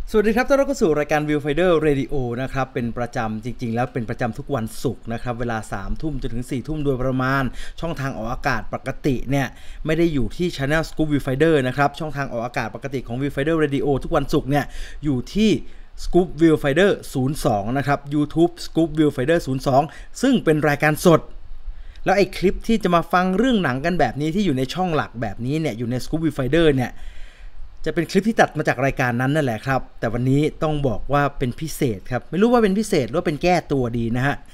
สวัสดีครับต้อนรับเข้าสู่รายการ Viewfinder Radio นะครับเป็นประจำจริงๆแล้วเป็นประจำทุกวันศุกร์นะครับเวลา 3 ทุ่มจนถึง 4 ทุ่มโดยประมาณช่องทางออกอากาศปกติเนี่ยไม่ได้อยู่ที่ Channel Scoop Viewfinder นะครับช่องทางออกอากาศปกติของ Viewfinder Radio ทุกวันศุกร์เนี่ยอยู่ที่ Scoop Viewfinder 02 นะครับ YouTube Scoop Viewfinder 02 ซึ่งเป็นรายการสดแล้วไอ้คลิปที่จะมาฟังเรื่องหนังกันแบบนี้ที่อยู่ในช่องหลักแบบนี้เนี่ยอยู่ใน Scoop Viewfinder เนี่ยจะเป็นคลิปที่ตัดมาจากรายการนั้นนั่นแหละครับแต่วันนี้ต้องบอกว่าเป็นพิเศษครับไม่รู้ว่าเป็นพิเศษหรือว่าเป็นแก้ตัวดีนะฮะ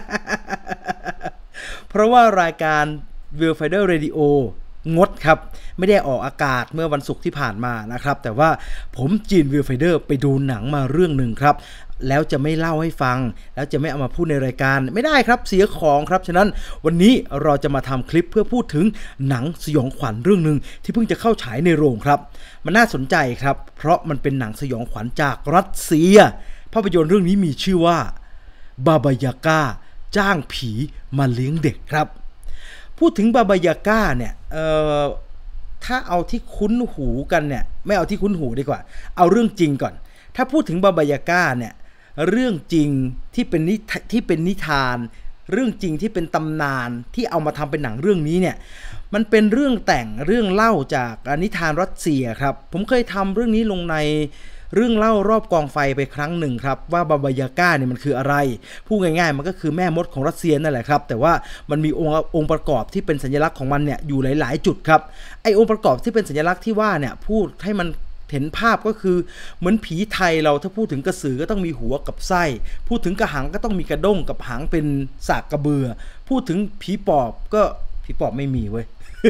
เพราะว่ารายการ Viewfinder Radio งดครับไม่ได้ออกอากาศเมื่อวันศุกร์ที่ผ่านมานะครับแต่ว่าผมจีน Viewfinder ไปดูหนังมาเรื่องหนึ่งครับแล้วจะไม่เล่าให้ฟังแล้วจะไม่เอามาพูดในรายการไม่ได้ครับเสียของครับฉะนั้นวันนี้เราจะมาทำคลิปเพื่อพูดถึงหนังสยองขวัญเรื่องหนึ่งที่เพิ่งจะเข้าฉายในโรงครับมันน่าสนใจครับเพราะมันเป็นหนังสยองขวัญจากรัสเซียภาพยนตร์เรื่องนี้มีชื่อว่าบาบายาก้าจ้างผีมาเลี้ยงเด็กครับพูดถึงบาบายาก้าเนี่ยถ้าเอาที่คุ้นหูกันเนี่ยไม่เอาที่คุ้นหูดีกว่าเอาเรื่องจริงก่อนถ้าพูดถึงบาบายาก้าเนี่ยเรื่องจริงที่เป็นนิทานเรื่องจริงที่เป็นตำนานที่เอามาทำเป็นหนังเรื่องนี้เนี่ยมันเป็นเรื่องแต่งเรื่องเล่าจากนิทานรัสเซียครับผมเคยทำเรื่องนี้ลงในเรื่องเล่ารอบกองไฟไปครั้งหนึ่งครับว่าบาบายาก้าเนี่ยมันคืออะไรพูดง่ายๆมันก็คือแม่มดของรัสเซียนั่นแหละครับแต่ว่ามันมีองค์ประกอบที่เป็นสัญลักษณ์ของมันเนี่ยอยู่หลายๆจุดครับไอองค์ประกอบที่เป็นสัญลักษณ์ที่ว่าเนี่ยพูดให้มันเห็นภาพก็คือเหมือนผีไทยเราถ้าพูดถึงกระสือก็ต้องมีหัวกับไส้พูดถึงกระหังก็ต้องมีกระด้งกับหางเป็นสากกระเบือพูดถึงผีปอบก็ผีปอบไม่มีเว้ย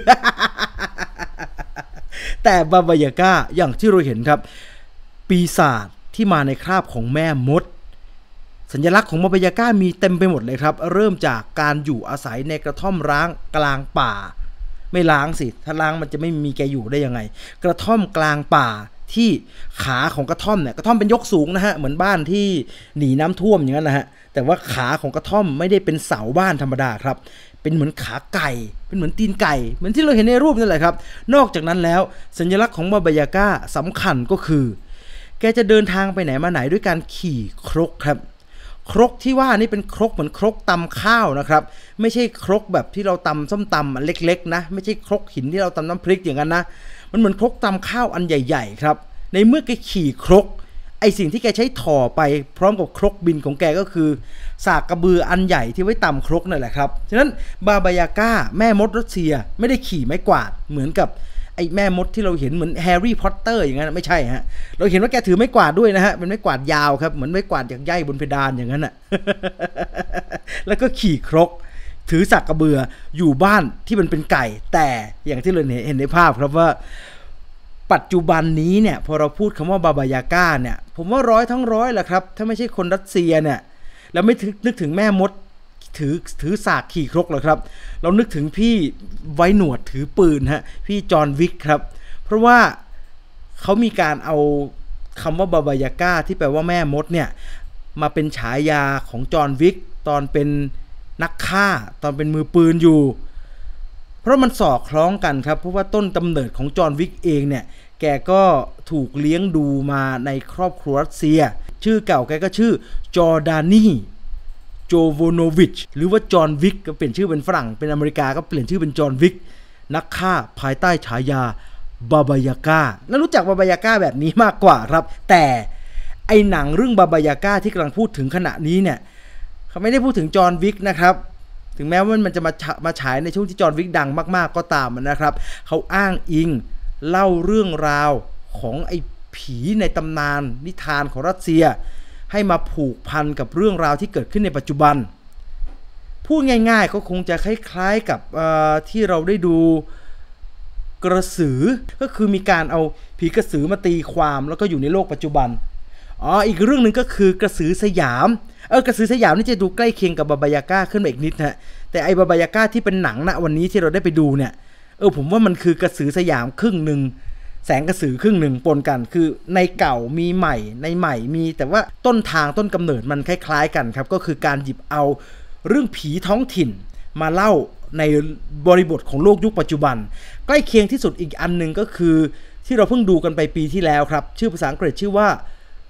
แต่บาบายาก้าอย่างที่เราเห็นครับปีศาจที่มาในคราบของแม่มดสัญลักษณ์ของบาบายาก้ามีเต็มไปหมดเลยครับเริ่มจากการอยู่อาศัยในกระท่อมร้างกลางป่าไม่ล้างสิถ้าล้างมันจะไม่มีแกอยู่ได้ยังไงกระท่อมกลางป่าที่ขาของกระท่อมเนี่ยกระท่อมเป็นยกสูงนะฮะเหมือนบ้านที่หนีน้ำท่วมอย่างนั้นนะฮะแต่ว่าขาของกระท่อมไม่ได้เป็นเสาบ้านธรรมดาครับเป็นเหมือนขาไก่เป็นเหมือนตีนไก่เหมือนที่เราเห็นในรูปนั่นแหละครับนอกจากนั้นแล้วสัญลักษณ์ของบาบายาก้าสำคัญก็คือแกจะเดินทางไปไหนมาไหนด้วยการขี่ครกครับครกที่ว่านี่เป็นครกเหมือนครกตำข้าวนะครับไม่ใช่ครกแบบที่เราตำส้มตำอันเล็กๆนะไม่ใช่ครกหินที่เราตำน้ำพริกอย่างนั้นนะมันเหมือนครกตำข้าวอันใหญ่ๆครับในเมื่อแกขี่ครกไอสิ่งที่แกใช้ถ่อไปพร้อมกับครกบินของแกก็คือสากกระเบืออันใหญ่ที่ไว้ตำครกนั่นแหละครับฉะนั้นบาบายาก้าแม่มดรัสเซียไม่ได้ขี่ไม้กวาดเหมือนกับไอ้แม่มดที่เราเห็นเหมือนแฮร์รี่พอตเตอร์อย่างนั้นไม่ใช่ฮะเราเห็นว่าแกถือไม้กวาดด้วยนะฮะเป็นไม้กวาดยาวครับเหมือนไม้กวาดจากใยบนเพดานอย่างนั้นน่ะ แล้วก็ขี่ครกถือสักกระเบืออยู่บ้านที่มันเป็นไก่แต่อย่างที่เราเห็นในภาพครับว่าปัจจุบันนี้เนี่ยพอเราพูดคำว่าบาบายาก้าเนี่ยผมว่าร้อยทั้งร้อยแหละครับถ้าไม่ใช่คนรัสเซียเนี่ยแล้วไม่นึกถึงแม่มดถือสากขี่ครกหรอกครับเรานึกถึงพี่ไว้หนวดถือปืนฮะพี่จอห์นวิกครับเพราะว่าเขามีการเอาคำว่าบาบายาก้าที่แปลว่าแม่มดเนี่ยมาเป็นฉายาของจอห์นวิกตอนเป็นนักฆ่าตอนเป็นมือปืนอยู่เพราะมันสอดคล้องกันครับเพราะว่าต้นกำเนิดของจอห์นวิกเองเนี่ยแกก็ถูกเลี้ยงดูมาในครอบครัวรัสเซียชื่อเก่าแกก็ชื่อจอร์ดานีโจโวโนวิชหรือว่าจอห์นวิกก็เปลี่ยนชื่อเป็นฝรั่งเป็นอเมริกาก็เปลี่ยนชื่อเป็นจอห์นวิกนักฆ่าภายใต้ฉายาบาบายาก้าแล้วรู้จักบาบายาก้าแบบนี้มากกว่าครับแต่ไอหนังเรื่องบาบายาก้าที่กำลังพูดถึงขณะนี้เนี่ยเขาไม่ได้พูดถึงจอห์นวิกนะครับถึงแม้ว่ามันจะมาฉายในช่วงที่จอห์นวิกดังมากๆก็ตามนะครับเขาอ้างอิงเล่าเรื่องราวของไอ้ผีในตำนานนิทานของรัสเซียให้มาผูกพันกับเรื่องราวที่เกิดขึ้นในปัจจุบันพูดง่ายๆก็คงจะคล้ายๆกับที่เราได้ดูกระสือก็คือมีการเอาผีกระสือมาตีความแล้วก็อยู่ในโลกปัจจุบันอีกเรื่องหนึ่งก็คือกระสือสยามกระสือสยามนี่จะดูใกล้เคียงกับบาบายาก้าขึ้นมาอีกนิดนะแต่ไอ้บาบายาก้าที่เป็นหนังณวันนี้ที่เราได้ไปดูเนี่ยผมว่ามันคือกระสือสยามครึ่งหนึ่งแสงกระสือครึ่งหนึ่งปนกันคือในเก่ามีใหม่ในใหม่มีแต่ว่าต้นทางต้นกำเนิดมันคล้ายๆกันครับก็คือการหยิบเอาเรื่องผีท้องถิ่นมาเล่าในบริบทของโลกยุคปัจจุบันใกล้เคียงที่สุดอีกอันนึงก็คือที่เราเพิ่งดูกันไปปีที่แล้วครับชื่อภาษาอังกฤษชื่อว่า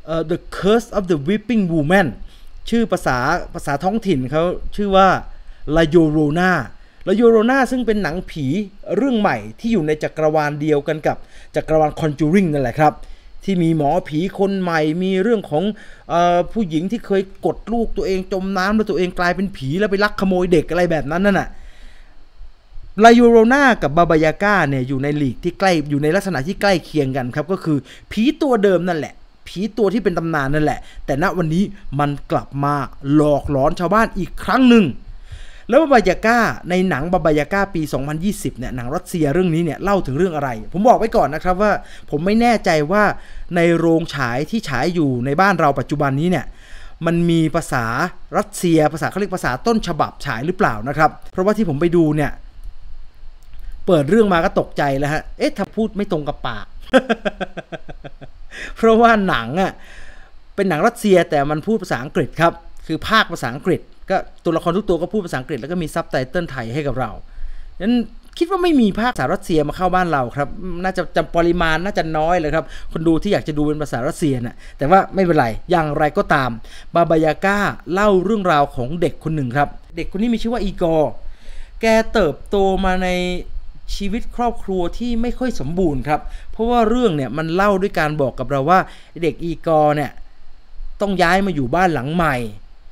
The Curse of the Weeping Woman ชื่อภาษาท้องถิ่นเขาชื่อว่า La Llorona La Llorona ซึ่งเป็นหนังผีเรื่องใหม่ที่อยู่ในจักรวาลเดียวกันกับจักรวาล Conjuring นั่นแหละครับที่มีหมอผีคนใหม่มีเรื่องของผู้หญิงที่เคยกดลูกตัวเองจมน้ำแล้วตัวเองกลายเป็นผีแล้วไปลักขโมยเด็กอะไรแบบนั้นนั่นน่ะลาโยโรนากับบาบายาก้าเนี่ยอยู่ในลีกที่ใกล้อยู่ในลักษณะที่ใกล้เคียงกันครับก็คือผีตัวเดิมนั่นแหละผีตัวที่เป็นตำนานนั่นแหละแต่ณวันนี้มันกลับมาหลอกหลอนชาวบ้านอีกครั้งหนึ่งแล้วบาบายาก้าในหนังบาบายาก้าปี 2020 เนี่ยหนังรัสเซียเรื่องนี้เนี่ยเล่าถึงเรื่องอะไรผมบอกไว้ก่อนนะครับว่าผมไม่แน่ใจว่าในโรงฉายที่ฉายอยู่ในบ้านเราปัจจุบันนี้เนี่ยมันมีภาษารัสเซียภาษาเขาเรียกภาษาต้นฉบับฉายหรือเปล่านะครับเพราะว่าที่ผมไปดูเนี่ยเปิดเรื่องมาก็ตกใจแล้วฮะถ้าพูดไม่ตรงกับปาก เพราะว่าหนังอ่ะเป็นหนังรัสเซียแต่มันพูดภาษาอังกฤษครับคือภาคภาษาอังกฤษก็ตัวละครทุกตัวก็พูดภาษาอังกฤษแล้วก็มีซับไตเติลไทยให้กับเรานั้นคิดว่าไม่มีภาคภาษารัสเซียมาเข้าบ้านเราครับน่าจะจำปริมาณน่าจะน้อยเลยครับคนดูที่อยากจะดูเป็นภาษารัสเซียน่ะแต่ว่าไม่เป็นไรอย่างไรก็ตามบาบายาก้าเล่าเรื่องราวของเด็กคนหนึ่งครับเด็กคนนี้มีชื่อว่าอีกอร์แกเติบโตมาในชีวิตครอบครัวที่ไม่ค่อยสมบูรณ์ครับเพราะว่าเรื่องเนี่ยมันเล่าด้วยการบอกกับเราว่าเด็กอีกอร์เนี่ยต้องย้ายมาอยู่บ้านหลังใหม่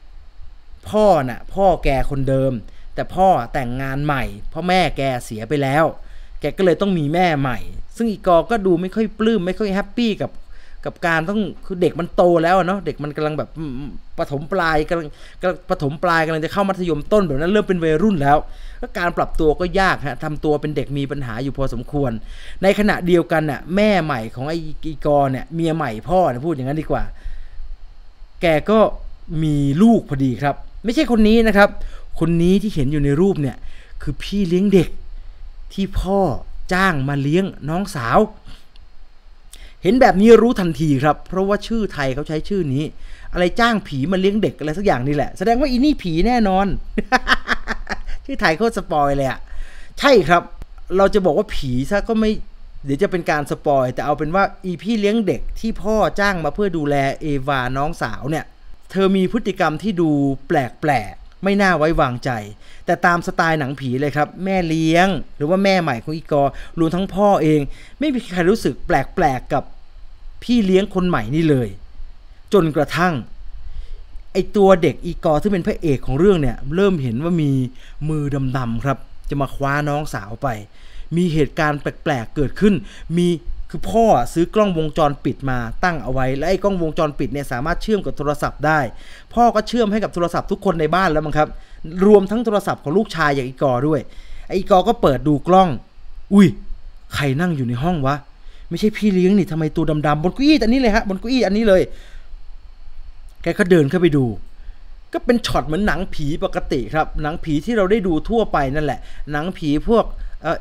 พ่อแกคนเดิมแต่พ่อแต่งงานใหม่เพราะแม่แกเสียไปแล้วแกก็เลยต้องมีแม่ใหม่ซึ่งอีกอร์ก็ดูไม่ค่อยปลื้มไม่ค่อยแฮปปี้กับการต้องคือเด็กมันโตแล้วเนาะเด็กมันกำลังแบบประถมปลายกำลังจะเข้ามัธยมต้นแบบนั้นเริ่มเป็นวัยรุ่นแล้วก็การปรับตัวก็ยากฮะทำตัวเป็นเด็กมีปัญหาอยู่พอสมควรในขณะเดียวกันน่ะแม่ใหม่ของไอ้อีกอร์เนี่ยเมียใหม่พ่อเนี่ยพูดอย่างนั้นดีกว่าแกก็มีลูกพอดีครับไม่ใช่คนนี้นะครับคนนี้ที่เห็นอยู่ในรูปเนี่ยคือพี่เลี้ยงเด็กที่พ่อจ้างมาเลี้ยงน้องสาวเห็นแบบนี้รู้ทันทีครับเพราะว่าชื่อไทยเขาใช้ชื่อนี้อะไรจ้างผีมาเลี้ยงเด็กอะไรสักอย่างนี่แหละแสดงว่าอีนี่ผีแน่นอน ชื่อไทยโคตรสปอยเลยอ่ะใช่ครับเราจะบอกว่าผีซะก็ไม่เดี๋ยวจะเป็นการสปอยแต่เอาเป็นว่าอีพี่เลี้ยงเด็กที่พ่อจ้างมาเพื่อดูแลเอวาน้องสาวเนี่ยเธอมีพฤติกรรมที่ดูแปลกไม่น่าไว้วางใจแต่ตามสไตล์หนังผีเลยครับแม่เลี้ยงหรือว่าแม่ใหม่ของอีกอร์รวมทั้งพ่อเองไม่มีใครรู้สึกแปลกกับพี่เลี้ยงคนใหม่นี่เลยจนกระทั่งไอตัวเด็กอีกอร์ที่เป็นพระเอกของเรื่องเนี่ยเริ่มเห็นว่ามีมือดำๆครับจะมาคว้าน้องสาวไปมีเหตุการณ์แปลกๆเกิดขึ้นคือพ่อซื้อกล้องวงจรปิดมาตั้งเอาไว้และไอ้กล้องวงจรปิดเนี่ยสามารถเชื่อมกับโทรศัพท์ได้พ่อก็เชื่อมให้กับโทรศัพท์ทุกคนในบ้านแล้วมั้งครับรวมทั้งโทรศัพท์ของลูกชายอย่างอีกอร์ด้วยไอ้อีกอร์ก็เปิดดูกล้องอุ้ยใครนั่งอยู่ในห้องวะไม่ใช่พี่เลี้ยงนี่ทำไมตัวดำๆบนเก้าอี้อันนี้เลยฮะบนเก้าอี้อันนี้เลยแกก็เดินเข้าไปดูก็เป็นช็อตเหมือนหนังผีปกติครับหนังผีที่เราได้ดูทั่วไปนั่นแหละหนังผีพวก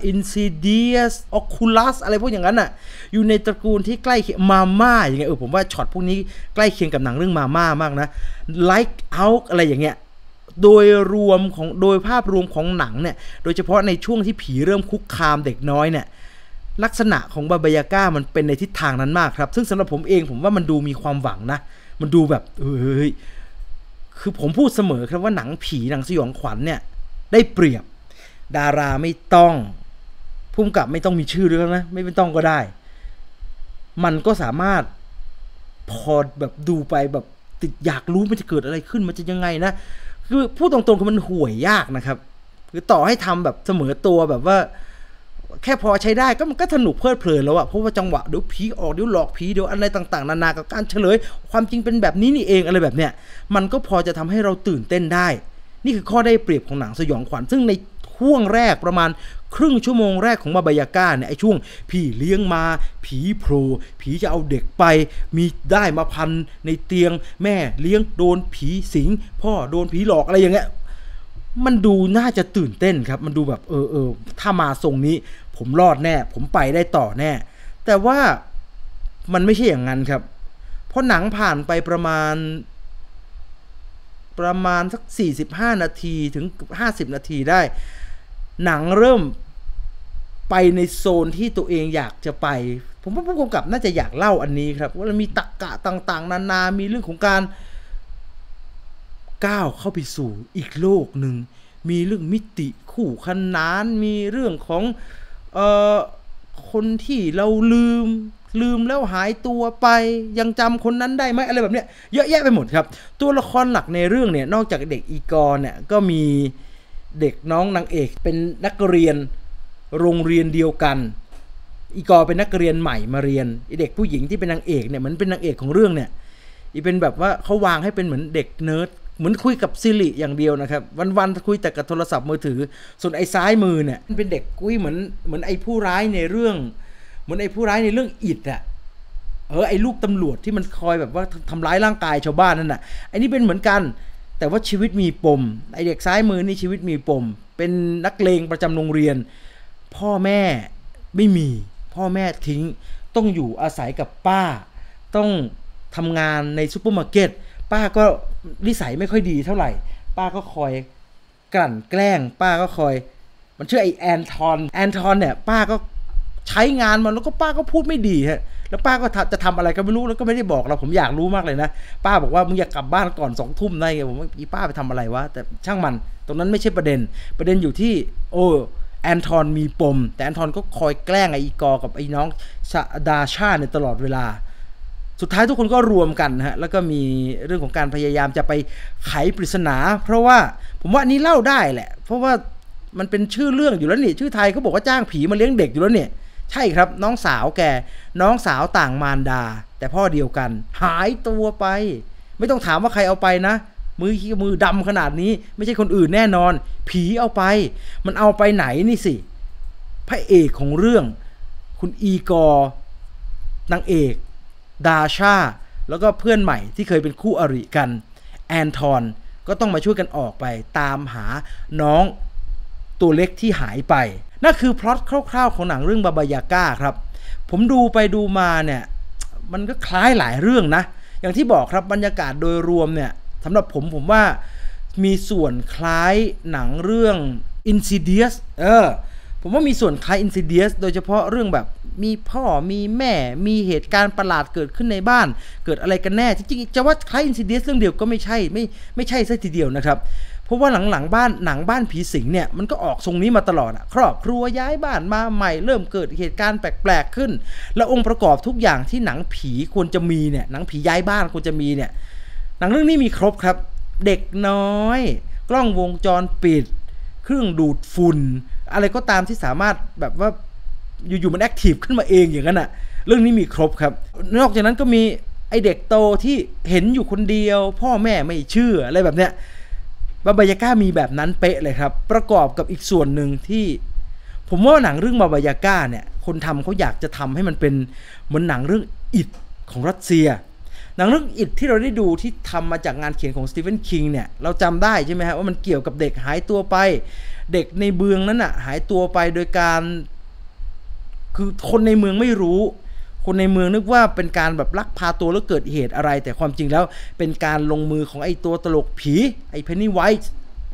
Insidious Oculus อะไรพวกอย่างนั้นน่ะอยู่ในตระกูลที่ใกล้เคียงมาม่าอย่างเงี้ยผมว่าช็อตพวกนี้ใกล้เคียงกับหนังเรื่องมาม่ามากนะ Like Out อะไรอย่างเงี้ยโดยภาพรวมของหนังเนี่ยโดยเฉพาะในช่วงที่ผีเริ่มคุกคามเด็กน้อยเนี่ยลักษณะของบาบายาก้ามันเป็นในทิศทางนั้นมากครับซึ่งสำหรับผมเองผมว่ามันดูมีความหวังนะมันดูแบบคือผมพูดเสมอครับว่าหนังผีหนังสยองขวัญเนี่ยได้เปรียบดาราไม่ต้องผู้กำกับไม่ต้องมีชื่อด้วยนะไม่ต้องก็ได้มันก็สามารถพอแบบดูไปแบบติดอยากรู้มันจะเกิดอะไรขึ้นมันจะยังไงนะคือพูดตรงๆคือมันห่วยยากนะครับคือต่อให้ทำแบบเสมอตัวแบบว่าแค่พอใช้ได้ก็มันก็สนุกเพลิดเพลินแล้วอะเพราะว่าจังหวะเดี๋ยวผีออกเดี๋ยวหลอกผีเดี๋ยวอะไรต่างๆนานากับการเฉลยความจริงเป็นแบบนี้นี่เองอะไรแบบเนี้ยมันก็พอจะทำให้เราตื่นเต้นได้นี่คือข้อได้เปรียบของหนังสยองขวัญซึ่งในช่วงแรกประมาณครึ่งชั่วโมงแรกของบาบายาก้าเนี่ยไอ้ช่วงพี่เลี้ยงมาผีโผล่ผีจะเอาเด็กไปมีได้มาพันในเตียงแม่เลี้ยงโดนผีสิงพ่อโดนผีหลอกอะไรอย่างเงี้ยมันดูน่าจะตื่นเต้นครับมันดูแบบถ้ามาทรงนี้ผมรอดแน่ผมไปได้ต่อแน่แต่ว่ามันไม่ใช่อย่างนั้นครับเพราะหนังผ่านไปประมาณสัก45นาทีถึง50นาทีได้หนังเริ่มไปในโซนที่ตัวเองอยากจะไปผมว่าผู้กำกับน่าจะอยากเล่าอันนี้ครับว่ามันมีตรรกะต่างๆนานามีเรื่องของการก้าวเข้าไปสู่อีกโลกหนึ่งมีเรื่องมิติคู่ขนานมีเรื่องของคนที่เราลืมแล้วหายตัวไปยังจำคนนั้นได้ไหมอะไรแบบเนี้ยเยอะแยะไปหมดครับตัวละครหลักในเรื่องเนี่ยนอกจากเด็กอีกอเนี่ยก็มีเด็กน้องนางเอกเป็นนักเรียนโรงเรียนเดียวกันอีกอเป็นนักเรียนใหม่มาเรียนเด็กผู้หญิงที่เป็นนางเอกเนี่ยเหมือนเป็นนางเอกของเรื่องเนี่ยเป็นแบบว่าเขาวางให้เป็นเหมือนเด็กเนิร์ดเหมือนคุยกับซิริอย่างเดียวนะครับวันๆคุยแต่กับโทรศัพท์มือถือส่วนไอ้ซ้ายมือเนี่ยเป็นเด็กคุยเหมือนไอ้ผู้ร้ายในเรื่องเหมือนไอ้ผู้ร้ายในเรื่องอิดอ่ะไอ้ลูกตำรวจที่มันคอยแบบว่าทำร้ายร่างกายชาวบ้านนั่นน่ะไอ้นี่เป็นเหมือนกันแต่ว่าชีวิตมีปมไอ้เด็กซ้ายมือนี่ชีวิตมีปมเป็นนักเลงประจำโรงเรียนพ่อแม่ไม่มีพ่อแม่ทิ้งต้องอยู่อาศัยกับป้าต้องทำงานในซุปเปอร์มาร์เก็ตป้าก็นิสัยไม่ค่อยดีเท่าไหร่ป้าก็คอยกลั่นแกล้งป้าก็คอยมันชื่อไอแอนทอนเนี่ยป้าก็ใช้งานมันแล้วก็ป้าก็พูดไม่ดีฮะแล้วป้าก็จะทำอะไรก็ไม่รู้แล้วก็ไม่ได้บอกเราผมอยากรู้มากเลยนะป้าบอกว่ามึงอยากกลับบ้านก่อน20 ทุ่มได้ไงผมว่าอีป้าไปทำอะไรวะแต่ช่างมันตรงนั้นไม่ใช่ประเด็นอยู่ที่แอนทอนมีปมแต่แอนทอนก็คอยแกล้งไอ้อีกอกับไอ้น้องดาชาในตลอดเวลาสุดท้ายทุกคนก็รวมกันฮะแล้วก็มีเรื่องของการพยายามจะไปไขปริศนาเพราะว่าผมว่าอันนี้เล่าได้แหละเพราะว่ามันเป็นชื่อเรื่องอยู่แล้วนี่ชื่อไทยเขาบอกว่าจ้างผีมาเลี้ยงเด็กอยู่แล้วเนี่ยใช่ครับน้องสาวต่างมารดาแต่พ่อเดียวกันหายตัวไปไม่ต้องถามว่าใครเอาไปนะมือดำขนาดนี้ไม่ใช่คนอื่นแน่นอนผีเอาไปมันเอาไปไหนนี่สิพระเอกของเรื่องคุณอีกอนางเอกดาชาแล้วก็เพื่อนใหม่ที่เคยเป็นคู่อริกันแอนทอนก็ต้องมาช่วยกันออกไปตามหาน้องตัวเล็กที่หายไปนั่นคือพล็อตคร่าวๆของหนังเรื่องบาบายาก้าครับผมดูไปดูมาเนี่ยมันก็คล้ายหลายเรื่องนะอย่างที่บอกครับบรรยากาศโดยรวมเนี่ยสำหรับผมว่ามีส่วนคล้ายหนังเรื่อง Insidious ผมว่ามีส่วนคล้าย Insidious โดยเฉพาะเรื่องแบบมีพ่อมีแม่มีเหตุการณ์ประหลาดเกิดขึ้นในบ้านเกิดอะไรกันแน่จริงๆจะว่าคล้าย Insidious เรื่องเดียวก็ไม่ใช่ซะทีเดียวนะครับเพราะว่าหลังๆหนังบ้านผีสิงเนี่ยมันก็ออกทรงนี้มาตลอดครอบครัวย้ายบ้านมาใหม่เริ่มเกิดเหตุการณ์แปลกๆขึ้นแล้วองค์ประกอบทุกอย่างที่หนังผีควรจะมีเนี่ยหนังผีย้ายบ้านควรจะมีเนี่ยหนังเรื่องนี้มีครบครับเด็กน้อยกล้องวงจรปิดเครื่องดูดฝุ่นอะไรก็ตามที่สามารถแบบว่าอยู่ๆมันแอคทีฟขึ้นมาเองอย่างนั้นอ่ะเรื่องนี้มีครบครับนอกจากนั้นก็มีไอเด็กโตที่เห็นอยู่คนเดียวพ่อแม่ไม่เชื่ออะไรแบบเนี้ยบาบายาก้ามีแบบนั้นเป๊ะเลยครับประกอบกับอีกส่วนหนึ่งที่ผมว่าหนังเรื่องบาบายาก้าเนี่ยคนทำเขาอยากจะทำให้มันเป็นเหมือนหนังเรื่องอิฐของรัสเซียหนังเรื่องอิฐที่เราได้ดูที่ทำมาจากงานเขียนของสตีเฟนคิงเนี่ยเราจำได้ใช่ไหมฮะว่ามันเกี่ยวกับเด็กหายตัวไปเด็กในเมืองนั้นน่ะหายตัวไปโดยการคือคนในเมืองไม่รู้คนในเมืองนึกว่าเป็นการแบบลักพาตัวแล้วเกิดเหตุอะไรแต่ความจริงแล้วเป็นการลงมือของไอ้ตัวตลกผีไอ้ Pennywise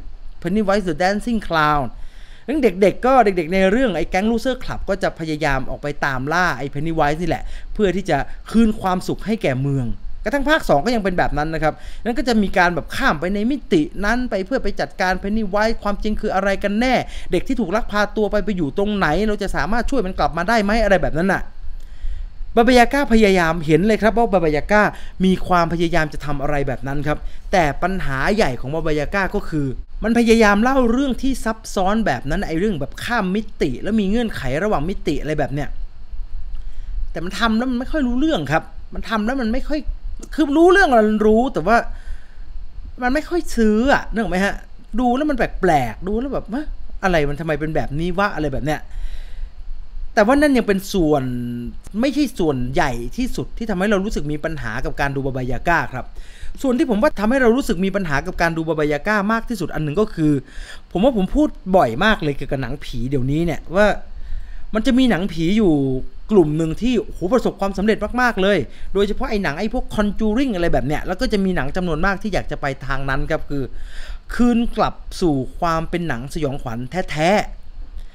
the Dancing Clown เด็กๆก็เด็กๆในเรื่องไอ้แก๊งลูเซอร์คลับก็จะพยายามออกไปตามล่าไอ้ Pennywise นี่แหละเพื่อที่จะคืนความสุขให้แก่เมืองกระทั่งภาค2ก็ยังเป็นแบบนั้นนะครับนั้นก็จะมีการแบบข้ามไปในมิตินั้นไปเพื่อไปจัดการ Pennywise ความจริงคืออะไรกันแน่เด็กที่ถูกลักพาตัวไปอยู่ตรงไหนเราจะสามารถช่วยมันกลับมาได้ไหมอะไรแบบนั้นน่ะบาบายาก้าพยายามเห็นเลยครับว่าบาบายาก้ามีความพยายามจะทำอะไรแบบนั้นครับแต่ปัญหาใหญ่ของบาบายาก้าก็คือมันพยายามเล่าเรื่องที่ซับซ้อนแบบนั้นไอ้เรื่องแบบข้ามมิติแล้วมีเงื่อนไขระหว่างมิติอะไรแบบเนี้ยแต่มันทำแล้วมันไม่ค่อยรู้เรื่องครับมันทำแล้วมันไม่ค่อยคือรู้เรื่องมันรู้แต่ว่ามันไม่ค่อยซื้อนึกออกไหมฮะดูแล้วมันแปลกๆดูแล้วแบบว่าอะไรมันทำไมเป็นแบบนี้วะอะไรแบบเนี้ยแต่ว่านั่นยังเป็นส่วนไม่ใช่ส่วนใหญ่ที่สุดที่ทำให้เรารู้สึกมีปัญหากับการดูบาบายาก้าครับส่วนที่ผมว่าทำให้เรารู้สึกมีปัญหากับการดูบาบายาก้ามากที่สุดอันหนึ่งก็คือผมว่าผมพูดบ่อยมากเลยเกี่ยวกับหนังผีเดี๋ยวนี้เนี่ยว่ามันจะมีหนังผีอยู่กลุ่มหนึ่งที่ประสบความสำเร็จมากๆเลยโดยเฉพาะไอ้หนังไอ้พวก Conjuring อะไรแบบเนี้ยแล้วก็จะมีหนังจำนวนมากที่อยากจะไปทางนั้นครับคือคืนกลับสู่ความเป็นหนังสยองขวัญแท้ๆ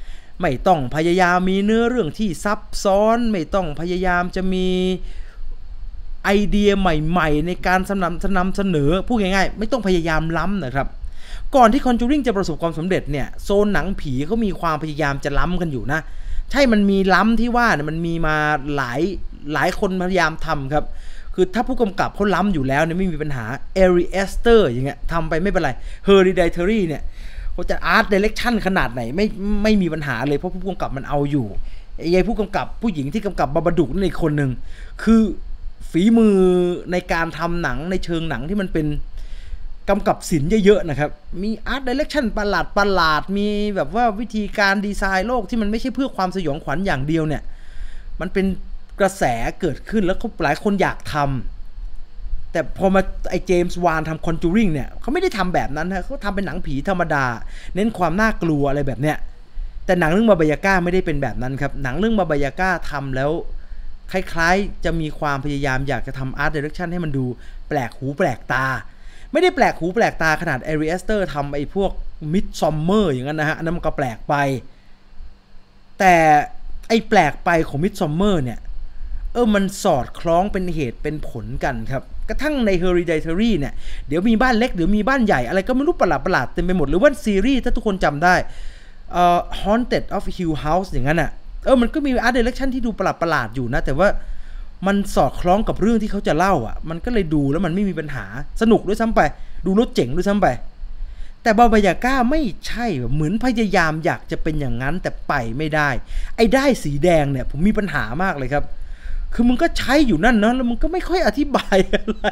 ไม่ต้องพยายามมีเนื้อเรื่องที่ซับซ้อนไม่ต้องพยายามจะมีไอเดียใหม่ๆในการนำเสนอพูดง่ายๆไม่ต้องพยายามล้ำนะครับก่อนที่ Conjuring จะประสบความสำเร็จเนี่ยโซนหนังผีเขามีความพยายามจะล้ำกันอยู่นะใช่มันมีล้ำที่ว่าเนี่ยมันมีมาหลายคนพยายามทำครับคือถ้าผู้กำกับเขาล้ำอยู่แล้วเนี่ยไม่มีปัญหา Ari Aster อย่างเงี้ยทำไปไม่เป็นไร Hereditary เนี่ยเขาจะอาร์ตไดเรคชั่นขนาดไหนไม่มีปัญหาเลยเพราะผู้กำกับมันเอาอยู่ไอ้ผู้กำกับผู้หญิงที่กำกับบาบาดุกนั่นอีกคนหนึ่งคือฝีมือในการทำหนังในเชิงหนังที่มันเป็นกำกับศิลป์เยอะๆนะครับมีอาร์ตไดเรคชั่นประหลาดมีแบบว่าวิธีการดีไซน์โลกที่มันไม่ใช่เพื่อความสยองขวัญอย่างเดียวเนี่ยมันเป็นกระแสเกิดขึ้นแล้วหลายคนอยากทำแต่พอมาไอ้เจมส์วานทำ Conjuring เนี่ยเขาไม่ได้ทำแบบนั้นนะเขาทำเป็นหนังผีธรรมดาเน้นความน่ากลัวอะไรแบบเนี้ยแต่หนังเรื่องบาบายาก้าไม่ได้เป็นแบบนั้นครับหนังเรื่องบาบายาก้าทำแล้วคล้ายๆจะมีความพยายามอยากจะทำอาร์ตไดเรคชั่นให้มันดูแปลกหูแปลกตาไม่ได้แปลกหูแปลกตาขนาด Ari Aster ทำไอ้พวก Midsommar อย่างนั้นนะฮะอันนั้นมันก็แปลกไปแต่ไอ้แปลกไปของ Midsommar เนี่ยมันสอดคล้องเป็นเหตุเป็นผลกันครับกระทั่งใน Hereditary เนี่ยเดี๋ยวมีบ้านเล็กเดี๋ยวมีบ้านใหญ่อะไรก็ไม่รู้ประหลาดเต็มไปหมดหรือว่าซีรีส์ถ้าทุกคนจำได้Haunted of Hill House อย่างนั้นมันก็มี Art Direction ที่ดูประหลาดอยู่นะแต่ว่ามันสอดคล้องกับเรื่องที่เขาจะเล่ามันก็เลยดูแล้วมันไม่มีปัญหาสนุกด้วยซ้ำไปดูรถเจ๋งด้วยซ้ำไปแต่บาบายาก้าไม่ใช่เหมือนพยายามอยากจะเป็นอย่างนั้นแต่ไปไม่ได้ไอ้ได้สีแดงเนี่ยผมมีปัญหามากเลยครับคือมึงก็ใช้อยู่นั่นเนาะแล้วมึงก็ไม่ค่อยอธิบายอะไร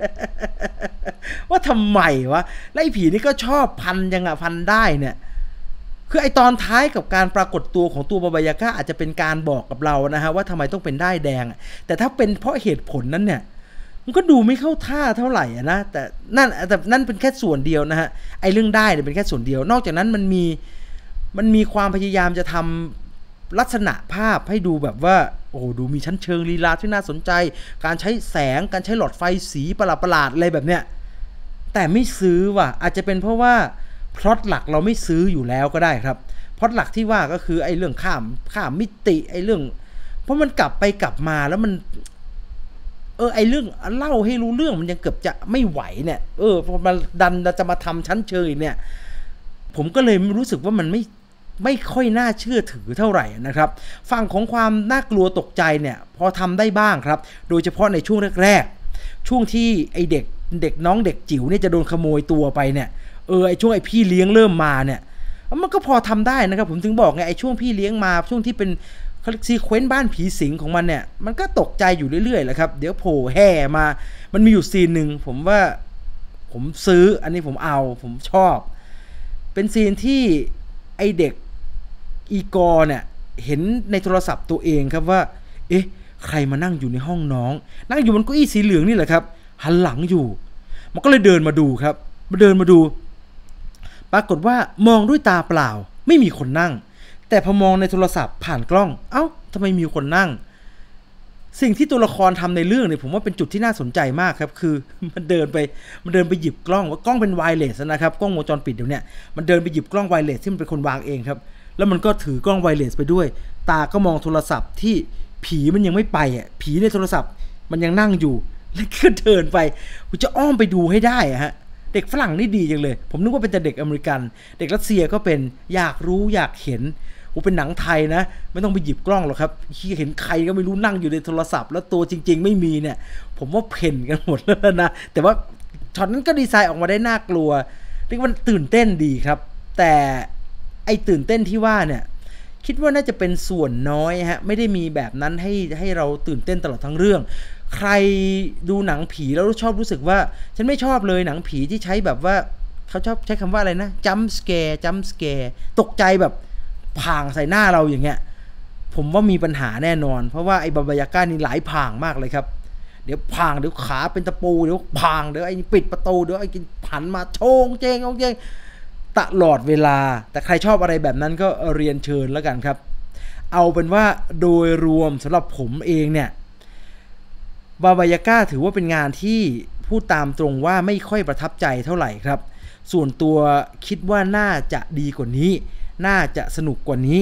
ว่าทำไมวะแล้วไอ้ผีนี่ก็ชอบพันยังพันได้เนี่ยคือไอตอนท้ายกับการปรากฏตัวของตัวบาบายาก้าอาจจะเป็นการบอกกับเรานะฮะว่าทำไมต้องเป็นด้ายแดงแต่ถ้าเป็นเพราะเหตุผลนั้นเนี่ยมันก็ดูไม่เข้าท่าเท่าไหร่นะแต่นั่นเป็นแค่ส่วนเดียวนะฮะไอเรื่องได้เนี่ยเป็นแค่ส่วนเดียวนอกจากนั้นมันมีความพยายามจะทำลักษณะภาพให้ดูแบบว่าโอ้ดูมีชั้นเชิงลีลาที่น่าสนใจการใช้แสงการใช้หลอดไฟสีประหลาดอะไรแบบเนี้ยแต่ไม่ซื้อว่ะอาจจะเป็นเพราะว่าพล็อตหลักเราไม่ซื้ออยู่แล้วก็ได้ครับพล็อตหลักที่ว่าก็คือไอ้เรื่องข้ามมิติไอ้เรื่องเพราะมันกลับไปกลับมาแล้วมันไอ้เรื่องเล่าให้รู้เรื่องมันยังเกือบจะไม่ไหวเนี่ยพอมาดันจะมาทำชั้นเชิงเนี่ยผมก็เลยรู้สึกว่ามันไม่ค่อยน่าเชื่อถือเท่าไหร่นะครับฝั่งของความน่ากลัวตกใจเนี่ยพอทำได้บ้างครับโดยเฉพาะในช่วงแรกๆช่วงที่ไอ้เด็กน้องเด็กจิ๋วเนี่ยจะโดนขโมยตัวไปเนี่ยไอ้ช่วงไอ้พี่เลี้ยงเริ่มมาเนี่ยมันก็พอทำได้นะครับผมถึงบอกไงไอ้ช่วงพี่เลี้ยงมาช่วงที่เป็นซีเควนต์บ้านผีสิงของมันเนี่ยมันก็ตกใจอยู่เรื่อยๆแหละครับเดี๋ยวโผล่แห่มามันมีอยู่ซีนหนึ่งผมว่าผมซื้ออันนี้ผมชอบเป็นซีนที่ไอ้เด็กอีกอเนี่ยเห็นในโทรศัพท์ตัวเองครับว่าใครมานั่งอยู่ในห้องน้องนั่งอยู่บนเก้าอี้สีเหลืองนี่แหละครับหันหลังอยู่มันก็เลยเดินมาดูครับเดินมาดูปรากฏว่ามองด้วยตาเปล่าไม่มีคนนั่งแต่พอมองในโทรศัพท์ผ่านกล้องทำไมมีคนนั่งสิ่งที่ตัวละครทำในเรื่องเนี่ยผมว่าเป็นจุดที่น่าสนใจมากครับคือมันเดินไปหยิบกล้องว่ากล้องเป็นไวเลสนะครับกล้องวงจรปิดเดี๋ยวนี้มันเดินไปหยิบกล้องไวเลสที่มันเป็นคนวางเองครับแล้วมันก็ถือกล้องไวเลสไปด้วยตาก็มองโทรศัพท์ที่ผีมันยังไม่ไปผีในโทรศัพท์มันยังนั่งอยู่แล้วก็เดินไปกูจะอ้อมไปดูให้ได้ฮะเด็กฝรั่งนี่ดีจังเลยผมนึกว่าเป็นแต่เด็กอเมริกันเด็กรัสเซียก็เป็นอยากรู้อยากเห็นเป็นหนังไทยนะไม่ต้องไปหยิบกล้องหรอกครับเห็นใครก็ไม่รู้นั่งอยู่ในโทรศัพท์แล้วตัวจริงๆไม่มีเนี่ยผมว่าเพ่นกันหมดแล้วนะแต่ว่าช็อตนั้นก็ดีไซน์ออกมาได้น่ากลัวเรียกว่าตื่นเต้นดีครับแต่ไอ้ตื่นเต้นที่ว่าเนี่ยคิดว่าน่าจะเป็นส่วนน้อยฮะไม่ได้มีแบบนั้นให้เราตื่นเต้นตลอดทั้งเรื่องใครดูหนังผีแล้วชอบรู้สึกว่าฉันไม่ชอบเลยหนังผีที่ใช้แบบว่าเขาชอบใช้คำว่าอะไรนะจัมป์สแกร์ตกใจแบบผ่างใส่หน้าเราอย่างเงี้ยผมว่ามีปัญหาแน่นอนเพราะว่าไอ้บาบายาก้านี่หลายผ่างมากเลยครับเดี๋ยวผ่างเดี๋ยวขาเป็นตะปูเดี๋ยวผ่างเดี๋ยวไอ้ปิดประตูเดี๋ยวไอ้ผันมาโชงเจงตลอดเวลาแต่ใครชอบอะไรแบบนั้นก็เรียนเชิญแล้วกันครับเอาเป็นว่าโดยรวมสำหรับผมเองเนี่ยบาบายาก้าถือว่าเป็นงานที่พูดตามตรงว่าไม่ค่อยประทับใจเท่าไหร่ครับส่วนตัวคิดว่าน่าจะดีกว่านี้น่าจะสนุกกว่านี้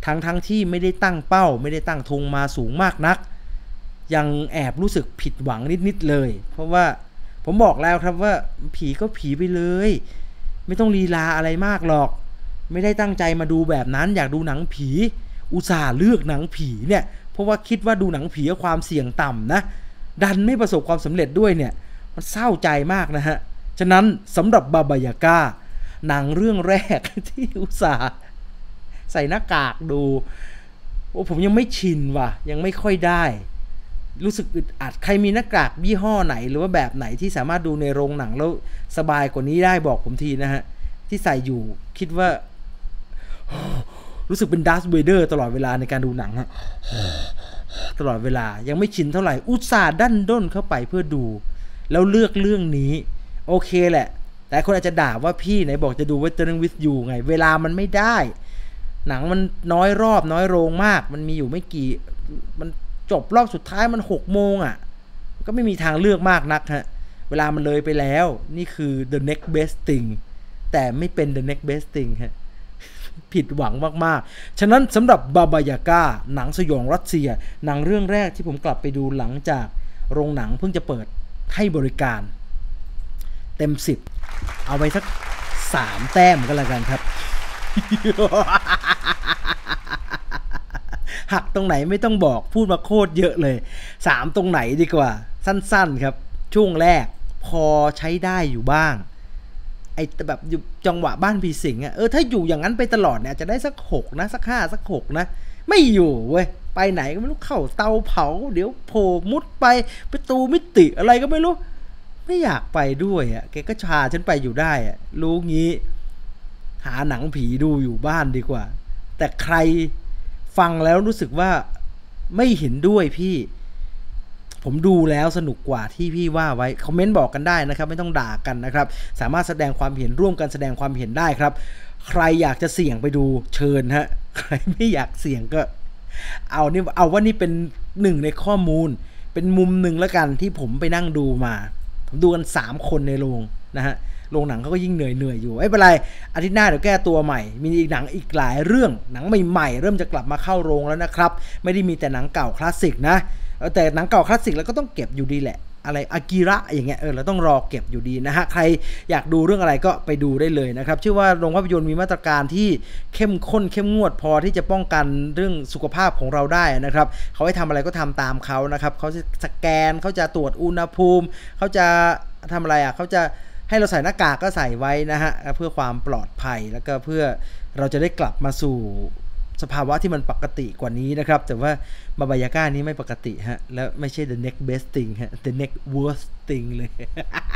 ทั้งที่ไม่ได้ตั้งเป้าไม่ได้ตั้งธงมาสูงมากนักยังแอบรู้สึกผิดหวังนิดๆเลยเพราะว่าผมบอกแล้วครับว่าผีก็ผีไปเลยไม่ต้องลีลาอะไรมากหรอกไม่ได้ตั้งใจมาดูแบบนั้นอยากดูหนังผีอุตส่าห์เลือกหนังผีเนี่ยเพราะว่าคิดว่าดูหนังผีความเสี่ยงต่ำนะดันไม่ประสบความสำเร็จด้วยเนี่ยมันเศร้าใจมากนะฮะฉะนั้นสำหรับบาบายาก้าหนังเรื่องแรกที่อุตส่าห์ใส่หน้ากากดูโอ้ผมยังไม่ชินว่ะยังไม่ค่อยได้รู้สึกอึดอัดใครมีหน้ากากยี่ห้อไหนหรือว่าแบบไหนที่สามารถดูในโรงหนังแล้วสบายกว่านี้ได้บอกผมทีนะฮะที่ใส่อยู่คิดว่ารู้สึกเป็นดาร์ธเวเดอร์ตลอดเวลาในการดูหนังฮะตลอดเวลายังไม่ชินเท่าไหร่อุตส่าห์ดันด้นเข้าไปเพื่อดูแล้วเลือกเรื่องนี้โอเคแหละแต่คนอาจจะด่าว่าพี่ไหนบอกจะดู Weathering with You ไงเวลามันไม่ได้หนังมันน้อยรอบน้อยโรงมากมันมีอยู่ไม่กี่มันจบรอบสุดท้ายมัน6 โมงอ่ะก็ไม่มีทางเลือกมากนักฮะเวลามันเลยไปแล้วนี่คือ the next best thing แต่ไม่เป็น the next best thing ฮะผิดหวังมากๆฉะนั้นสำหรับบาบายาก้าหนังสยองรัสเซียหนังเรื่องแรกที่ผมกลับไปดูหลังจากโรงหนังเพิ่งจะเปิดให้บริการเต็ม10เอาไปสัก3 แต้มก็แล้วกันครับ หักตรงไหนไม่ต้องบอกพูดมาโคตรเยอะเลย3ตรงไหนดีกว่าสั้นๆครับช่วงแรกพอใช้ได้อยู่บ้างไอ้แบบจังหวะบ้านผีสิงอ่ะถ้าอยู่อย่างนั้นไปตลอดเนี่ยจะได้สัก6นะสัก5สัก6นะไม่อยู่เว้ยไปไหนก็ไม่รู้เข้าเตาเผาเดี๋ยวโผล่มุดไปประตูมิติอะไรก็ไม่รู้ไม่อยากไปด้วยอ่ะแกก็ชาฉันไปอยู่ได้อ่ะรู้งี้หาหนังผีดูอยู่บ้านดีกว่าแต่ใครฟังแล้วรู้สึกว่าไม่เห็นด้วยพี่ผมดูแล้วสนุกกว่าที่พี่ว่าไว้คอมเมนต์บอกกันได้นะครับไม่ต้องด่ากันนะครับสามารถแสดงความเห็นร่วมกันแสดงความเห็นได้ครับใครอยากจะเสี่ยงไปดูเชิญฮะใครไม่อยากเสี่ยงก็เอาว่านี่เป็น1ในข้อมูลเป็นมุมหนึ่งแล้วกันที่ผมไปนั่งดูมาผมดูกัน3 คนในโรงนะฮะโรงหนังเขาก็ยิ่งเหนื่อยอยู่ไม่เป็นไรอาทิตย์หน้าเดี๋ยวแก้ตัวใหม่มีอีกหนังอีกหลายเรื่องหนังใหม่ๆเริ่มจะกลับมาเข้าโรงแล้วนะครับไม่ได้มีแต่หนังเก่าคลาสสิกนะแต่หนังเก่าคลาสสิกแล้วก็ต้องเก็บอยู่ดีแหละอะไรอากิระอย่างเงี้ยเราต้องรอเก็บอยู่ดีนะฮะใครอยากดูเรื่องอะไรก็ไปดูได้เลยนะครับเชื่อว่าโรงภาพยนตร์มีมาตรการที่เข้มข้นเข้มงวดพอที่จะป้องกันเรื่องสุขภาพของเราได้นะครับเขาให้ทำอะไรก็ทำตามเขานะครับเขาจะสแกนเขาจะตรวจอุณหภูมิเขาจะทำอะไรเขาจะให้เราใส่หน้ากากก็ใส่ไว้นะฮะเพื่อความปลอดภัยแล้วก็เพื่อเราจะได้กลับมาสู่สภาวะที่มันปกติกว่านี้นะครับแต่ว่าบาบายาก้านี้ไม่ปกติฮะแล้วไม่ใช่ the next best thing ฮะ the next worst thing เลย